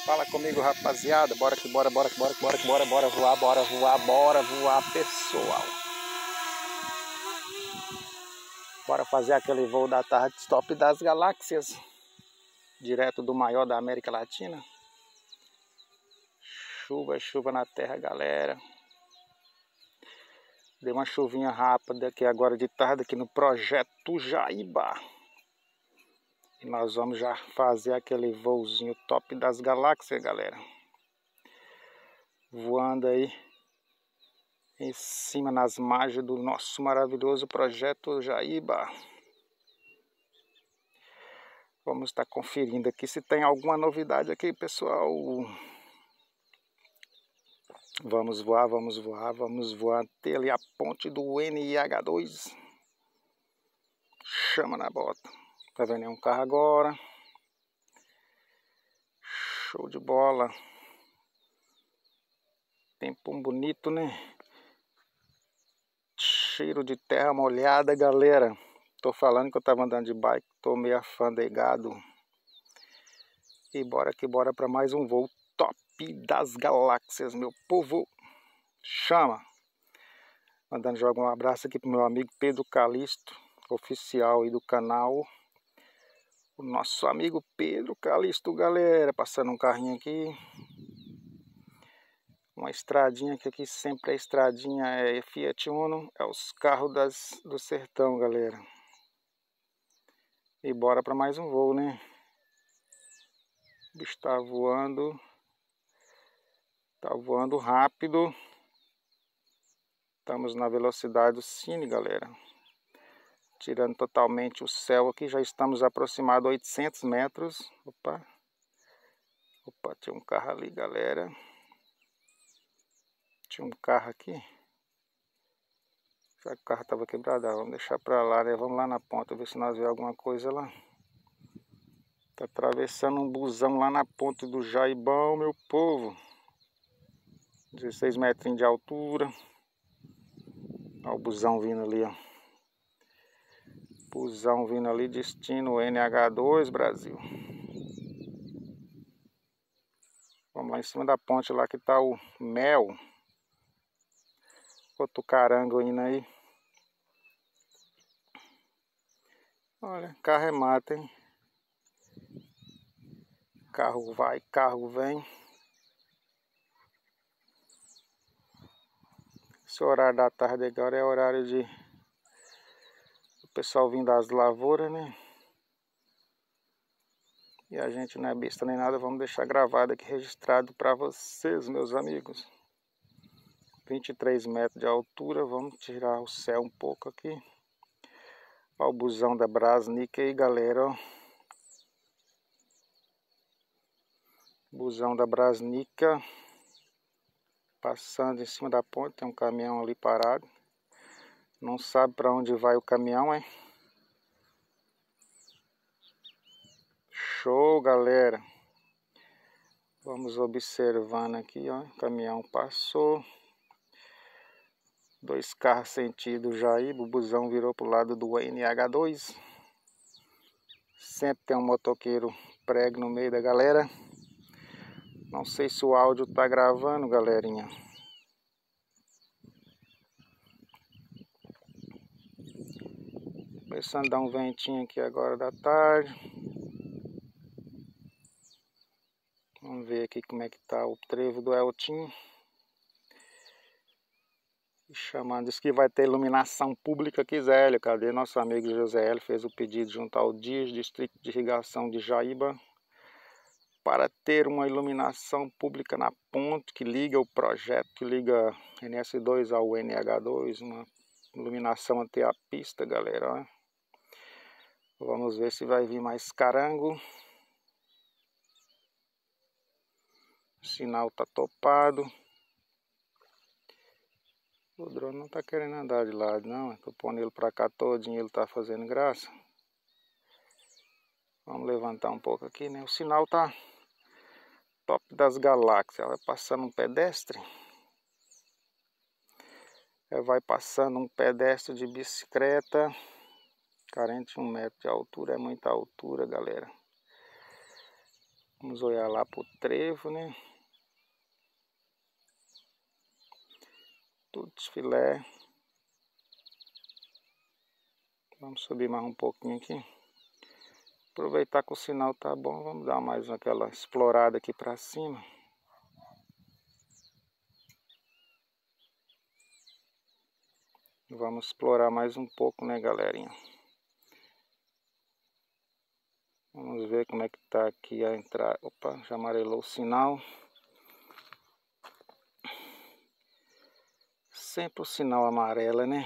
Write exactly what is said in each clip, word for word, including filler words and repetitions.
Fala comigo, rapaziada. Bora que bora, bora que bora que bora que bora, bora voar, bora voar, bora voar, pessoal. Bora fazer aquele voo da tarde top das galáxias, direto do maior da América Latina. Chuva, chuva na terra, galera. Deu uma chuvinha rápida aqui agora de tarde aqui no Projeto Jaíba. E nós vamos já fazer aquele voozinho top das galáxias, galera. Voando aí em cima nas margens do nosso maravilhoso Projeto Jaíba. Vamos estar conferindo aqui se tem alguma novidade aqui, pessoal. Vamos voar, vamos voar, vamos voar até ali a ponte do N I H dois. Chama na bota. Tá vendo aí um carro agora. Show de bola. Tempo bonito, né? Cheiro de terra molhada, galera. Tô falando que eu tava andando de bike, tô meio afandegado. E bora que bora para mais um voo top das galáxias, meu povo. Chama. Mandando jogar um abraço aqui pro meu amigo Pedro Calisto, oficial aí do canal. O nosso amigo Pedro Calisto, galera. Passando um carrinho aqui. Uma estradinha que aqui sempre a estradinha é Fiat Uno. É os carros das, do sertão, galera. E bora para mais um voo, né? O bicho tá voando. Tá voando rápido. Estamos na velocidade do cine, galera. Tirando totalmente o céu aqui. Já estamos aproximados a oitocentos metros. Opa. Opa, tinha um carro ali, galera. Tinha um carro aqui. Será que o carro estava quebrado? Ah, vamos deixar para lá, né? Vamos lá na ponta, ver se nós vemos alguma coisa lá. Tá atravessando um busão lá na ponta do Jaibão, meu povo. dezesseis metros de altura. Olha o busão vindo ali, ó. Busão vindo ali, destino N H dois, Brasil. Vamos lá em cima da ponte lá que tá o Mel. Outro carango indo aí. Olha, carro é mata, hein? Carro vai, carro vem. Esse horário da tarde agora é horário de o pessoal vindo das lavouras, né? E a gente não é besta nem nada, vamos deixar gravado aqui, registrado para vocês, meus amigos. vinte e três metros de altura, vamos tirar o céu um pouco aqui. Olha o busão da Brasnik aí, galera, ó. Busão da Brasnica. Passando em cima da ponte, tem um caminhão ali parado. Não sabe para onde vai o caminhão, hein? Show, galera. Vamos observando aqui, ó. O caminhão passou. Dois carros sentido Jaíba. O busão virou pro lado do N H dois. Sempre tem um motoqueiro prego no meio da galera. Não sei se o áudio tá gravando, galerinha. Começando a dar um ventinho aqui agora da tarde. Vamos ver aqui como é que tá o trevo do Eltim. Chamando, diz que vai ter iluminação pública aqui, Zélio. Cadê nosso amigo José Hélio? Fez o pedido junto ao D I S, Distrito de Irrigação de Jaíba, para ter uma iluminação pública na ponte que liga o projeto, que liga N S dois ao N H dois, uma iluminação até a pista, galera. Vamos ver se vai vir mais carango. O sinal tá topado. O drone não tá querendo andar de lado, não. Tô pondo ele pra cá todinho, ele tá fazendo graça. Vamos levantar um pouco aqui, né? O sinal tá top das galáxias. Vai passando um pedestre. Vai passando um pedestre de bicicleta. quarenta e um metros de altura, é muita altura, galera. Vamos olhar lá pro trevo, né? Tudo de filé. Vamos subir mais um pouquinho aqui. Aproveitar que o sinal tá bom, vamos dar mais aquela explorada aqui pra cima. Vamos explorar mais um pouco, né, galerinha? Vamos ver como é que tá aqui a entrada. Opa, já amarelou o sinal. Sempre o sinal amarela, né?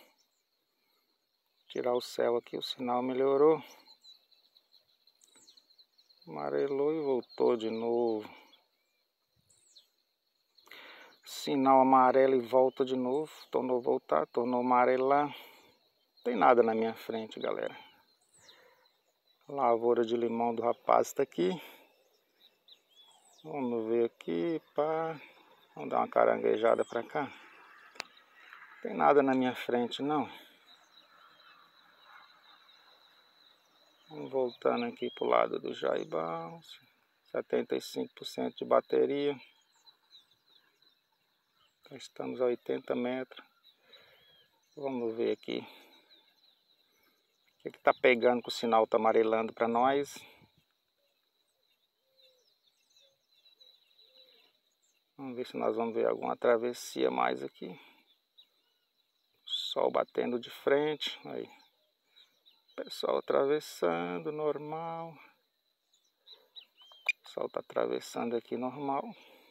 Tirar o céu aqui, o sinal melhorou. Amarelou e voltou de novo. Sinal amarelo e volta de novo. Tornou a voltar, tornou a amarelar. Não tem nada na minha frente, galera. Lavoura de limão do rapaz está aqui. Vamos ver aqui, pá. Vamos dar uma caranguejada para cá. Não tem nada na minha frente, não. Vamos voltando aqui para o lado do Jaibão. setenta e cinco por cento de bateria. Estamos a oitenta metros. Vamos ver aqui. O que que tá pegando que o sinal tá amarelando para nós? Vamos ver se nós vamos ver alguma travessia mais aqui. Sol batendo de frente. Aí. Pessoal atravessando, normal. O sol tá atravessando aqui normal.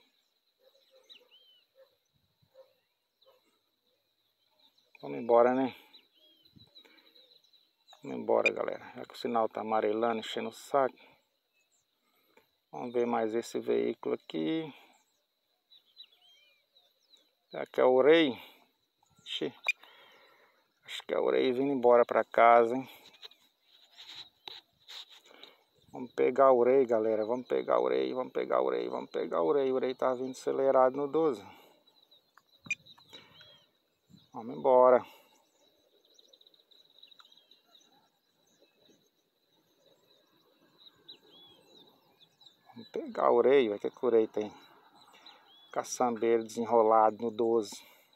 Vamos embora, né? Vamos embora, galera. Já que o sinal tá amarelando, enchendo o saco. Vamos ver mais esse veículo aqui. Será que é o Rei? Ixi. Acho que é o Rei vindo embora pra casa, hein? Vamos pegar o Rei, galera. Vamos pegar o Rei, vamos pegar o Rei, vamos pegar o Rei. O Rei tá vindo acelerado no doze. Vamos embora. Vamos pegar o Rei, o que que o Rei tem? Caçambeiro desenrolado no doze.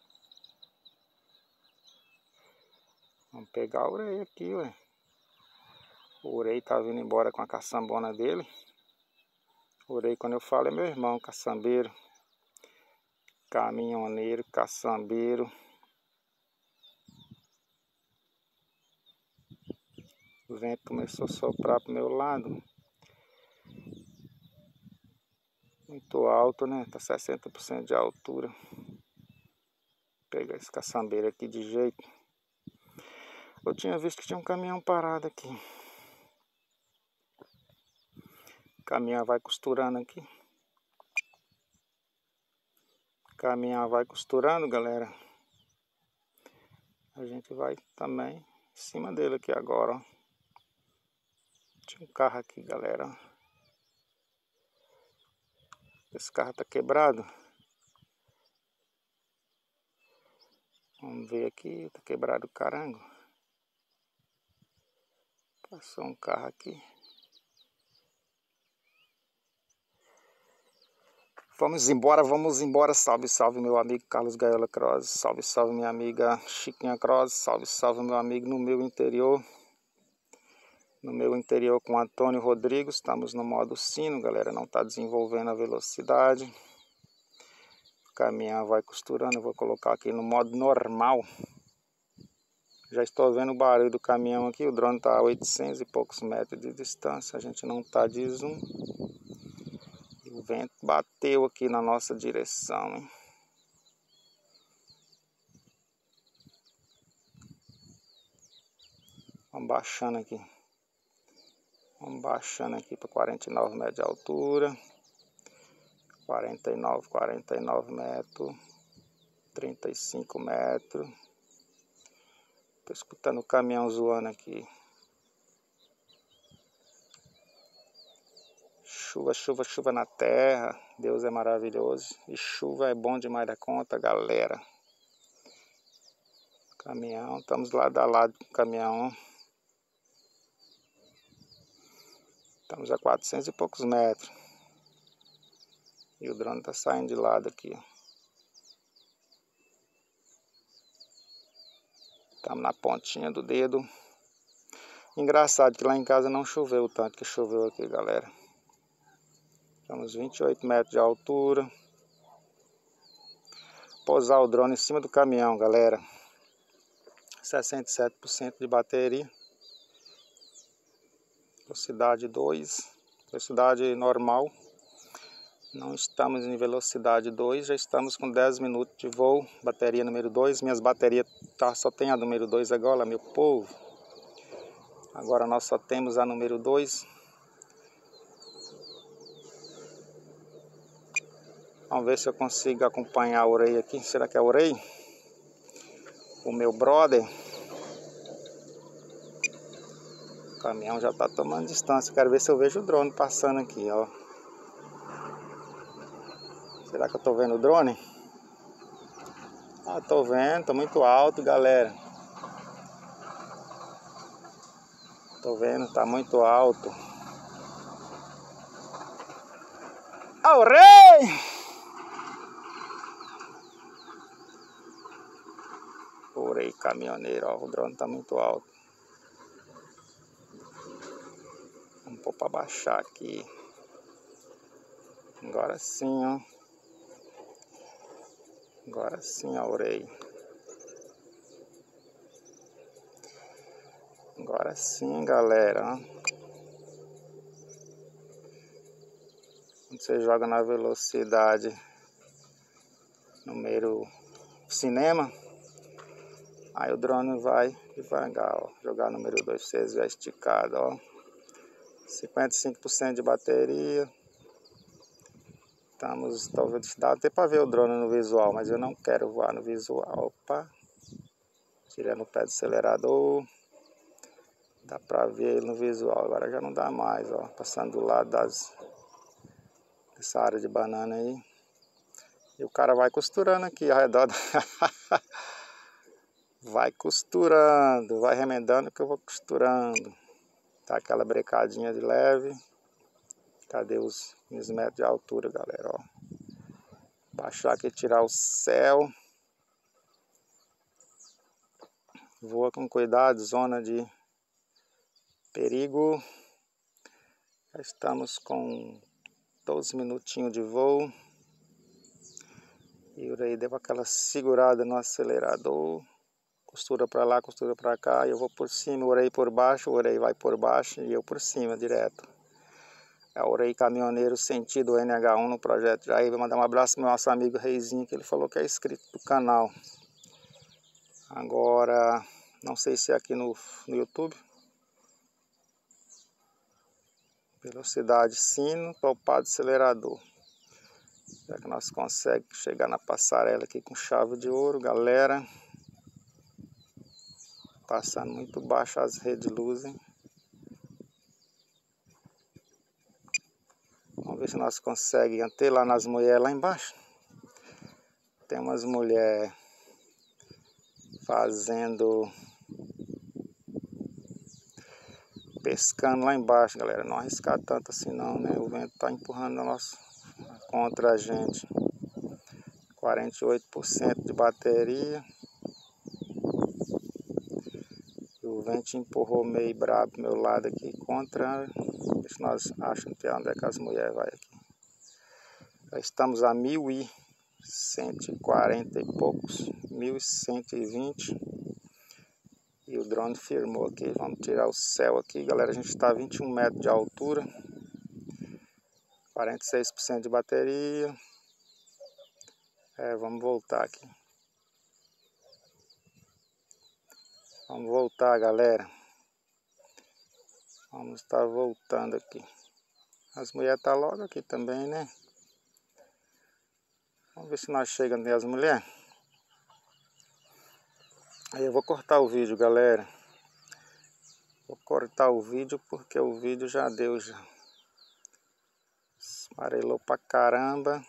Vamos pegar o Rei aqui, ué. O Rei tá vindo embora com a caçambona dele. O Rei, quando eu falo, é meu irmão, caçambeiro. Caminhoneiro, caçambeiro. O vento começou a soprar pro meu lado. Muito alto, né? Tá sessenta por cento de altura. Vou pegar esse caçambeiro aqui de jeito. Eu tinha visto que tinha um caminhão parado aqui. O caminhão vai costurando aqui. O caminhão vai costurando, galera. A gente vai também em cima dele aqui agora, ó. Tinha um carro aqui, galera. Esse carro tá quebrado. Vamos ver aqui, tá quebrado o carango. Passou um carro aqui. Vamos embora, vamos embora. Salve, salve meu amigo Carlos Gaiola Cross. Salve, salve minha amiga Chiquinha Cross. Salve, salve meu amigo no meu interior. No meu interior com Antônio Rodrigues. Estamos no modo sino, galera. Não está desenvolvendo a velocidade. O caminhão vai costurando. Eu vou colocar aqui no modo normal. Já estou vendo o barulho do caminhão aqui. O drone está a oitocentos e poucos metros de distância. A gente não está de zoom. O vento bateu aqui na nossa direção, hein? Vamos baixando aqui. Vamos baixando aqui para quarenta e nove metros de altura. quarenta e nove, quarenta e nove metros. trinta e cinco metros. Tô escutando o caminhão zoando aqui. Chuva, chuva, chuva na terra. Deus é maravilhoso. E chuva é bom demais da conta, galera. Caminhão, estamos lado a lado com o caminhão. Estamos a quatrocentos e poucos metros. E o drone está saindo de lado aqui, ó. Estamos na pontinha do dedo. Engraçado que lá em casa não choveu o tanto que choveu aqui, galera. Estamos vinte e oito metros de altura. Pousar o drone em cima do caminhão, galera. sessenta e sete por cento de bateria. Velocidade dois. Velocidade normal. Não estamos em velocidade dois, já estamos com dez minutos de voo. Bateria número dois. Minhas baterias tá, só tem a número dois agora, meu povo. Agora nós só temos a número dois. Vamos ver se eu consigo acompanhar a orelha aqui. Será que é a orelha? O meu brother. O caminhão já está tomando distância. Quero ver se eu vejo o drone passando aqui, ó. Será que eu tô vendo o drone? Ah, tô vendo, tô muito alto, galera. Tô vendo, tá muito alto. Ah, o rei! O rei caminhoneiro, ó, o drone tá muito alto. Vamos pôr pra baixar aqui. Agora sim, ó. Agora sim, ó, o rei. Agora sim, galera, ó. Quando você joga na velocidade número cinema, aí o drone vai devagar, ó. Jogar número dois, vocês já esticado, ó. cinquenta e cinco por cento de bateria. Estamos, talvez dá até para ver o drone no visual, mas eu não quero voar no visual. Opa! Tirando o pé do acelerador. Dá para ver ele no visual. Agora já não dá mais, ó. Passando do lado das dessa área de banana aí. E o cara vai costurando aqui ao redor. Vai costurando, vai remendando que eu vou costurando. Tá aquela brecadinha de leve. Cadê os quinze metros de altura, galera, ó. Baixar aqui, tirar o céu. Voa com cuidado, zona de perigo. Já estamos com doze minutinhos de voo. E o rei deu aquela segurada no acelerador. Costura para lá, costura para cá. E eu vou por cima, o rei por baixo, o rei vai por baixo e eu por cima, direto. É o rei caminhoneiro sentido N H um no projeto Jair. Vou mandar um abraço pro meu nosso amigo Reizinho, que ele falou que é inscrito do canal. Agora, não sei se é aqui no, no YouTube. Velocidade sino, topado acelerador. Será que nós conseguimos chegar na passarela aqui com chave de ouro, galera? Passando muito baixo as redes de luz, hein? Vamos ver se nós conseguimos até lá nas mulheres lá embaixo. Tem umas mulheres fazendo... pescando lá embaixo, galera. Não arriscar tanto assim não, né? O vento tá empurrando a nossa... contra a gente. quarenta e oito por cento de bateria. E o vento empurrou meio brabo pro meu lado aqui contra. Deixa nós achamos que é onde é que as mulheres vai aqui. Já estamos a mil e cento e quarenta e poucos, mil cento e vinte. E o drone firmou aqui. Vamos tirar o céu aqui, galera. A gente está a vinte e um metros de altura. quarenta e seis por cento de bateria. É, vamos voltar aqui. Vamos voltar, galera. Vamos estar voltando aqui. As mulheres estão logo aqui também, né? Vamos ver se nós chegamos as mulheres. Aí eu vou cortar o vídeo, galera. Vou cortar o vídeo porque o vídeo já deu já. Esfarelou pra caramba.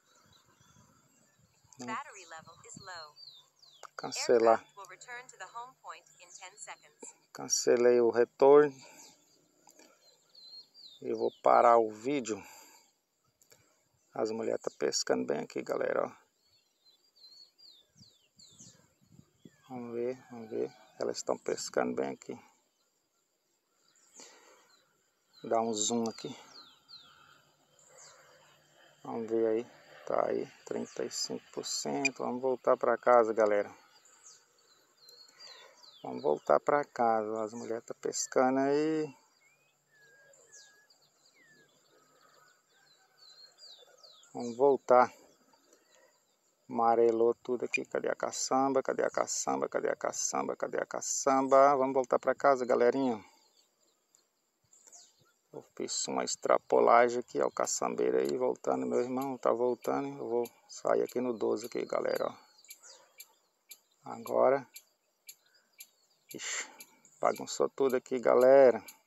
Cancelar. Cancelei o retorno. Eu vou parar o vídeo. As mulheres estão pescando bem aqui, galera, ó. Vamos ver, vamos ver. Elas estão pescando bem aqui. Dá um zoom aqui. Vamos ver aí. Tá aí, trinta e cinco por cento. Vamos voltar para casa, galera. Vamos voltar para casa. As mulheres estão pescando aí. Vamos voltar. Amarelou tudo aqui. Cadê a caçamba? Cadê a caçamba? Cadê a caçamba? Cadê a caçamba? Vamos voltar para casa, galerinha. Eu fiz uma extrapolagem aqui, ó, o caçambeiro aí, voltando, meu irmão, tá voltando. Eu vou sair aqui no doze aqui, galera, ó. Agora, ixi, bagunçou tudo aqui, galera.